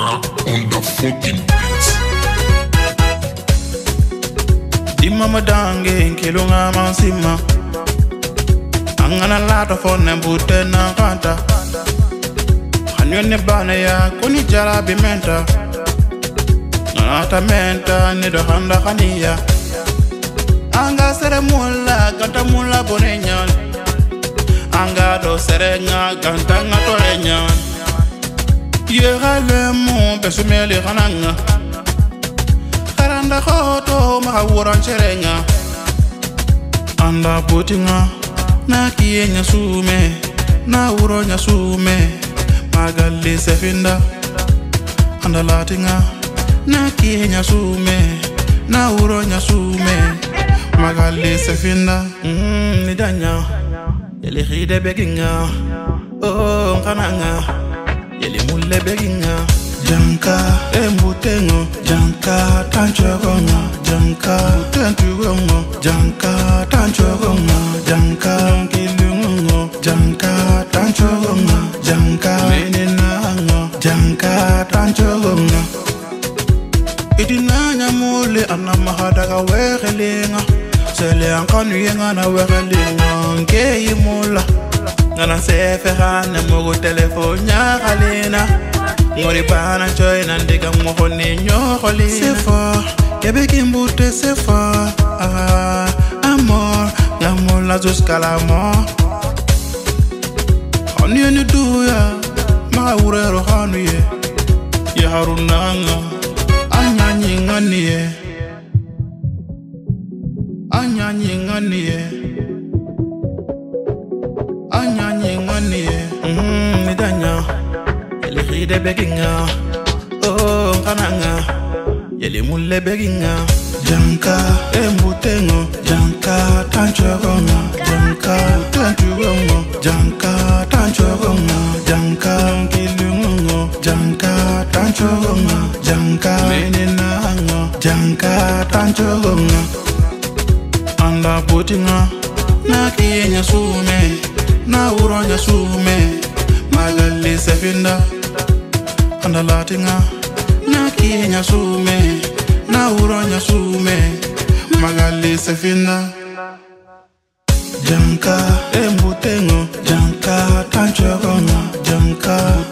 on the fucking beat. Dimma madange kilunga mansima angana lata fone bute na kanta hanyone bana ya kuni jarabi menta nata menta ni do handa khaniya anga sere mulla ganta mulla bonenyan anga do sere nga ganta nga tolenyan yegale mo besumeli khananga karanda khoto mahawuran cherenga anda putinga na kienya sume na uronya sume magali sefinda anda latinga na kienya sume na uronya sume magali sefinda ni danya yeli khide beginga oh kananga yeli mulle beginga janka embutengo janka tanchogonga janka tentugongo janka tanchogonga janka kilungo janka tanchogonga janka menenango janka tanchogonga idinanya mule anamahadaga wegelenga sele ankanu yenga na wegelenga ngeyimula ngana sefehana mogo telefonya galena ngori bana choy nandiga mohoni nyokoli c'est fort kebe kimbute c'est fort amor ngamola jusqu'à la mort on yeni duya ma urero hanuye ya harunanga anyanyi nganie anyanyi nganie anyanyi nganie midanya de beginga oh kananga yeli mulle beginga janka embutengo janka tanchogonga janka tanchugongo janka tanchogonga janka kilungo janka tanchogonga janka menenango janka tanchogonga anda putinga na kienya sume na uronya sume magali sefinda anda latinga na kienya sume na uronya sume magali sefinda janka embutengo janka tanchogonga janka